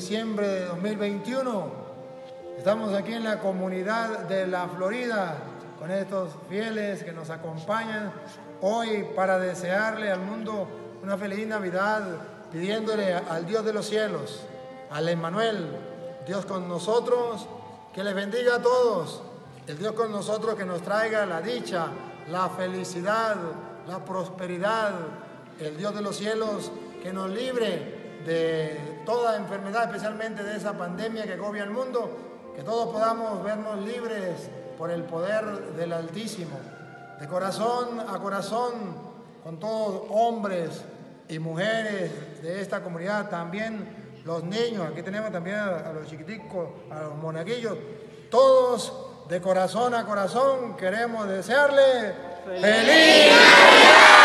diciembre de 2021. Estamos aquí en la comunidad de La Florida con estos fieles que nos acompañan hoy para desearle al mundo una feliz Navidad, pidiéndole al Dios de los cielos, al Emmanuel, Dios con nosotros, que les bendiga a todos. El Dios con nosotros que nos traiga la dicha, la felicidad, la prosperidad. El Dios de los cielos que nos libre de toda enfermedad, especialmente de esa pandemia que agobia al mundo. Que todos podamos vernos libres por el poder del Altísimo. De corazón a corazón, con todos hombres y mujeres de esta comunidad, también los niños. Aquí tenemos también a los chiquiticos, a los monaguillos. Todos de corazón a corazón queremos desearle ¡Feliz Navidad!